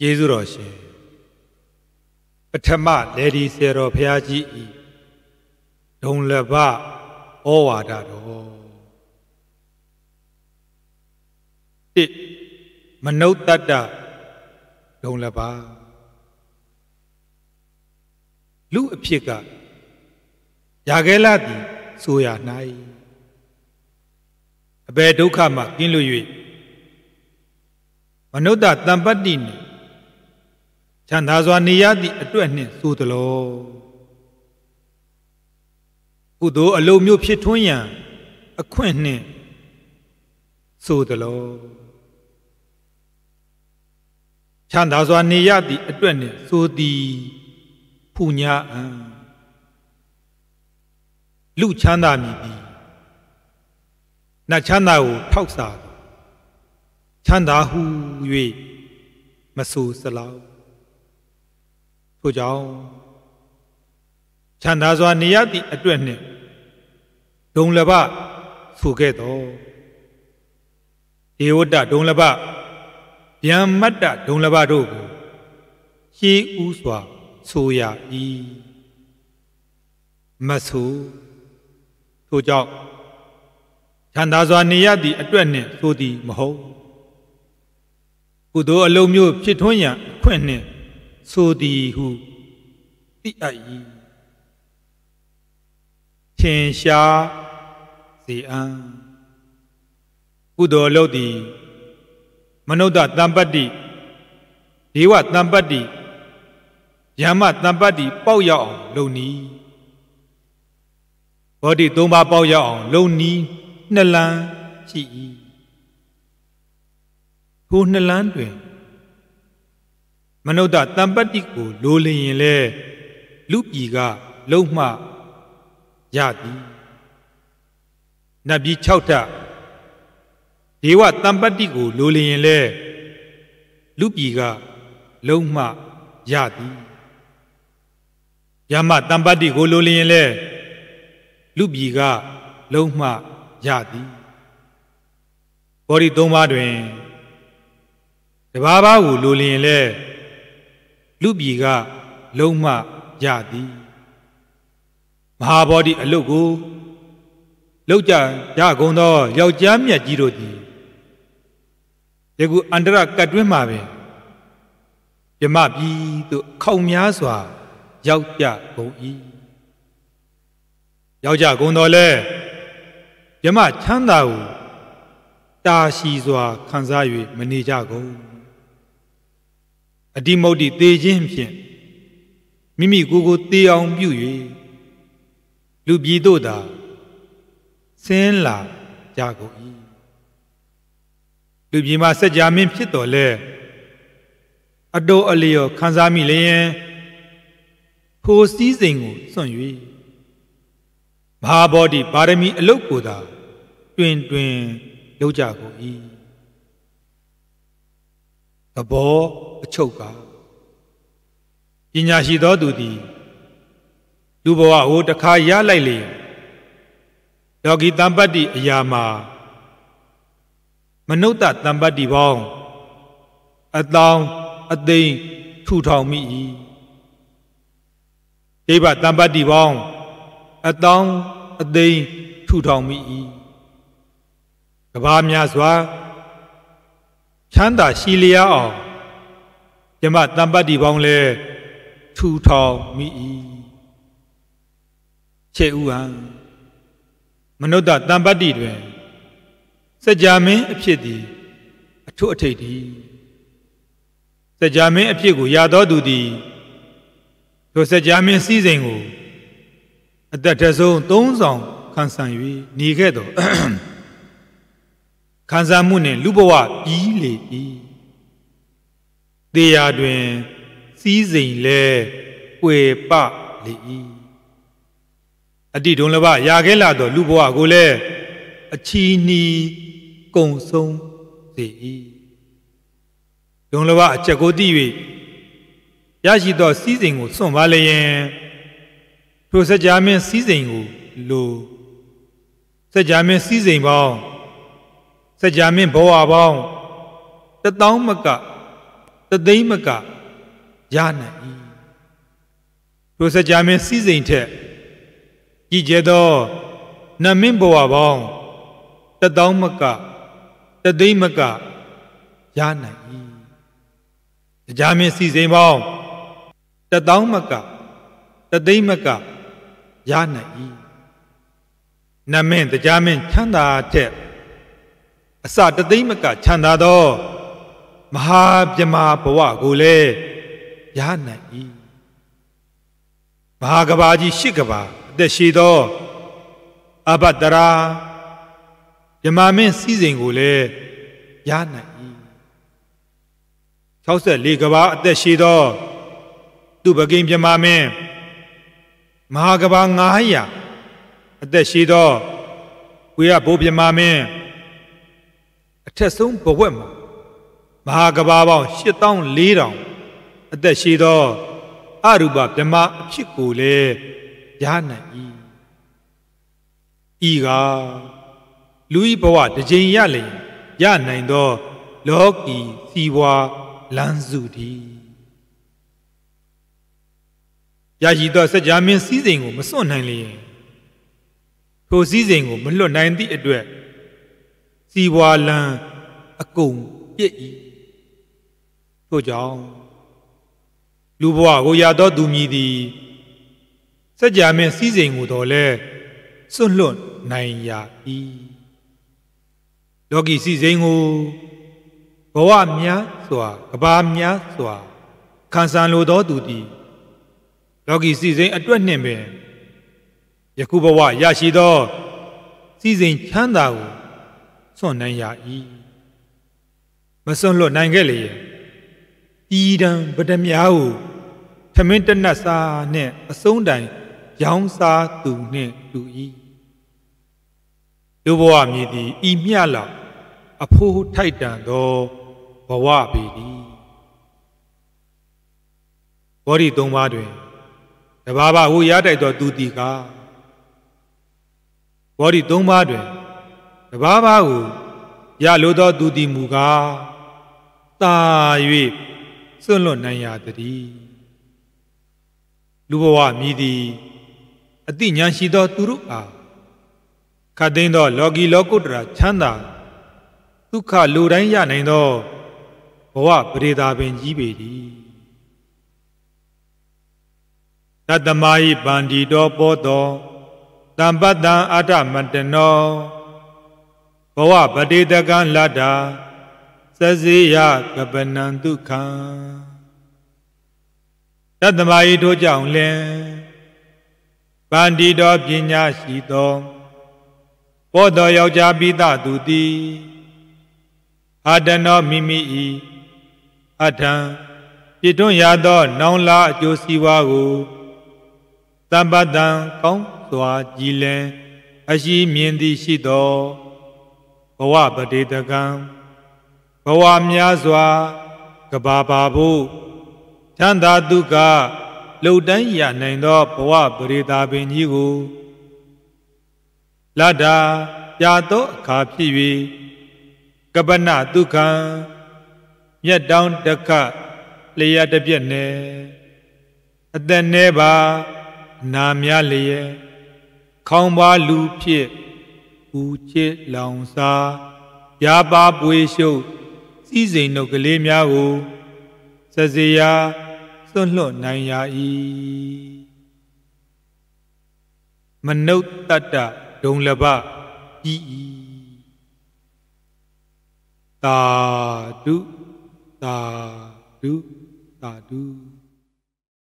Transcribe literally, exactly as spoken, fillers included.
ယေရှုတော်ရှင်ပထမလေဒီဆရာတော်ဘုရားကြီးဤဒုံလဘဩဝါဒတော်တစ်မနုဿတ္တဒုံလဘလူအဖြစ်ကရာခဲလာသည်ဆိုရ၌အဘယ်ဒုက္ခမှကင်းလွတ်၍မနုဿတံပတ္တိနှင့်ချမ်းသာစွာနေရသည့်အတွက်နှင့်ဆိုသလိုကုသိုလ်အလုံးမျိုးဖြစ်ထွန်းရန်အခွင့်နှင့်ဆိုသလိုချမ်းသာစွာနေရသည့်အတွက်နှင့်ဆိုသည်ဖူညာအံလူချမ်းသာမည်သည်နတ်ချမ်းသာကိုထောက်စားချမ်းသာဟု၍မဆိုစလောက်ထို့ကြောင့်ချမ်းသာစွာနေရသည့်အတွက်နှင့်ဒုံလဘဆိုခဲ့တော်ဒေဝတ္တဒုံလဘဗျံမတ္တဒုံလဘတို့ကိုရှေးဥစွာဆိုရ၏မဆိုထို့ကြောင့်ချမ်းသာစွာနေရသည့်အတွက်နှင့်ဆိုသည်မဟုတ်ကုသိုလ်အလုံးမျိုးဖြစ်ထွန်းရန်အခွင့်နှင့်ဆိုသည်ဟုသိအပ်၏ထင်ရှားစေအံ့ကုသိုလ်အလုပ်သည်မနုဿတံပတ္တိဒေဝတံပတ္တိယမတံပတ္တိပေါက်ရောက်အောင်လုပ်နည်းဘောဓိသုံးပါးပေါက်ရောက်အောင်လုပ်နည်းနှစ်လမ်းရှိ၏ထိုနှစ်လမ်းတွင်မနုဿတံပတ္တိကိုလိုလျင်လဲလူပြည်ကလုံးမှရသည်နတ်ပြည်၆ထပ်ဒေဝတံပတ္တိကိုလိုလျင်လဲလူပြည်ကလုံးမှရသည်ယမတံပတ္တိကိုလိုလျင်လဲလူပြည်ကလုံးမှရသည်ဘောဓိသုံးပါးတွင်တဘာဘာကိုလိုလျင်လဲလူပြည်ကလုံးမှရသည်မဟာဘောဓိအလုတ်ကိုလောက်ကြရကုန်သောယောက်ျားမြတ်ကြီးတို့သည်ယခုအန္တရကတ်တွင်းမှာပင်ယမပြည်သို့ခေါင်များစွာရောက်ကြကုန်၏ရောက်ကြကုန်တော်လဲယမချမ်းသာကိုတာရှိစွာခံစား၍မနေကြကုန်အတိမုဒ္ဒိသေခြင်းဖြင့်မိမိကိုယ်ကိုသေအောင်ပြု၍လူပြည်သို့သာဆင်းလာကြကုန်၏လူပြည်မှာစัจ जा မင်းဖြစ်တော်လဲအတော်အလျော်ခံစားမိလျင်ထိုစည်းစိမ်ကိုစွန့်၍မဟာဘောဓိပါရမီအလုတ်ကိုသာတွင်တွင်လုပ်ကြကုန်၏သဘောအချုပ်ကပညာရှိသောသူသည်လူဘဝကိုတစ်ခါရလိုက်လေလောကီတံပတ္တိအရာမှာမနုဿတံပတ္တိပေါင်းအတောင်အသိန်းထူထောင်မိ၏ဒေဝတံပတ္တိပေါင်းအတောင်အသိန်းထူထောင်မိ၏ကဘာများစွာချမ်းသာရှိလျားအောင်ယမတံပတ္တိပေါင်းလဲထူထောင်မိ၏ခြေဥဟံမနုဿတံပတ္တိတွင်စัจ जा မင်းအဖြစ်သည်အထွတ်အထိပ်သည်စัจ जा မင်းအဖြစ်ကိုရသောသူသည်ထိုစัจ जा မင်းစည်းစိမ်ကိုအသက်ထဆုံးသုံးဆောင်ခံစား၍နေခဲ့သောခံစားမှုနှင့်လူဘဝပြီးလေ၏တေရာတွင်စည်းစိမ်လဲပွေပလေ၏အတိဒုံလဘရာခဲလာသောလူဘဝကိုလည်းအချီနီကုံဆုံးစေ၏ဒုံလဘအချက်ကိုသိ၍ရရှိသောစည်းစိမ်ကိုစွန့်ပါလျင်ထိုစัจ जा မင်းစည်းစိမ်ကိုလိုစัจ जा မင်းစည်းစိမ်ပေါင်းစัจ जा မင်းဘဝပေါင်းတသောင်းမကတသိမ့်မကရနိုင်၏ထိုစကြာမင်းစည်းစိမ်ထက်ကြည်ကျဲသောနတ်မင်းဘဝပေါင်းတသောမကတသိမ့်မကရနိုင်၏စကြာမင်းစည်းစိမ်ပေါင်းတသောမကတသိမ့်မကရနိုင်၏နတ်မင်းစကြာမင်းချမ်းသာထက်အစတသိမ့်မကချမ်းသာသောမဟာပြမဘဝကိုလည်းရနိုင်၏မဟာကဘာကြီးရှစ်ကဘာအသက်ရှိသောအဘတရာမြမမင်းစည်းစိမ်ကိုလည်းရနိုင်၏၆၄ကဘာအသက်ရှိသောသူပကိန်းမြမမင်းမဟာကဘာငါးရာအသက်ရှိသောဝေယဘိုးမြမမင်းအထက်ဆုံးဘဝက်မှာမဟာကဘာပေါင်းရှစ်သောင်းလေးထောင်အသက်ရှိသောအရူပဗြဟ္မာအဖြစ်ကိုလည်းရနိုင်၏ဤကလူဤဘဝတစ်ကြိမ်ရလျင်ရနိုင်သောလောကီစီဝါလမ်းစုတည်းရရှိသောစကြာမင်းစည်းစိမ်ကိုမစွန့်နိုင်လျင်ထိုစည်းစိမ်ကိုမလွတ်နိုင်သည့်အတွက်စီဝါလမ်းအကုန်ပြည့်၏ထို့ကြောင့်လူဘဝကိုရသောသူမည်သည်စကြာမင်းစည်းစိမ်ကိုတော်လဲစွန့်လွတ်နိုင်ရ၏လောကီစည်းစိမ်ကိုဘဝများစွာကဘာများစွာခံစားလိုသောသူသည်လောကီစည်းစိမ်အတွက်နှင့်ပင်ယခုဘဝရရှိသောစည်းစိမ်ချမ်းသာကိုစွန့်နိုင်ရ၏မစွန့်လွတ်နိုင်ခဲ့လေဤတံပဒများကိုထမင်းတနတ်စားနှင့်အဆုံးတိုင်ရောင်းစားသူနှင့်တူ၏လူဘဝမြည်သည်ဤမျှလောက်အဖိုးထိုက်တန်သောဘဝပေသည်ဘောဓိသုံးပါးတွင်တဘာဘာကိုရတိုက်သောသူသည်ကဘောဓိသုံးပါးတွင်တဘာဘာကိုရလိုသောသူသည်မူကားသာ၍စွန့်လွတ်နိုင်ရသည်လူဘဝမြည်သည်အတိညာရှိသောသူတို့အားခတ်သိမ်းသောလောကီလောကုတ္တရာချမ်းသာဒုက္ခလူတိုင်းရနိုင်သောဘဝပရိသာပင်ကြီးပေသည်တတမဟိပန္တိတောပောတောတံပတ္တံအာထမတနောဘဝပတိတကံလတ္တာသစေယကပနံဒုက္ခံတတမဟိထိုကြောင့်လင်ပန္တိတောပညာရှိသောဘောသောယောက်ျားပိသသူသည်အာတနောမိမိ၏အထံပြည့်တွန်းရသောနောင်လာအကျိုးစီးပွားကိုတမ္ပတံကောင်းစွာကြည်လင်အရှိမြင်သည်ရှိသောဘဝပတိတကံဘဝများစွာကဘာပါဖို့ချမ်းသာဒုက္ခလှုပ်တိုင်းရနိုင်သောဘဝပရိသာပင်ကြီးကိုလတ္တာပြသောအခါဖြစ်၍ကပနဒုက္ခံမြတ်တောင်းတက္ခလျက်တပြက်နဲ့အသက်နှဲပါနာများလျက်ခေါင်းပါလူဖြစ်ဦးချစ်လောင်စားပြာပါပွေရှုပ်စည်းစိမ်တို့ကလေးများကိုစစေရာစွန့်လွတ်နိုင်ရ၏မနုဿတ္တဒုံလဘဤဤသာဓုသာဓုသာဓု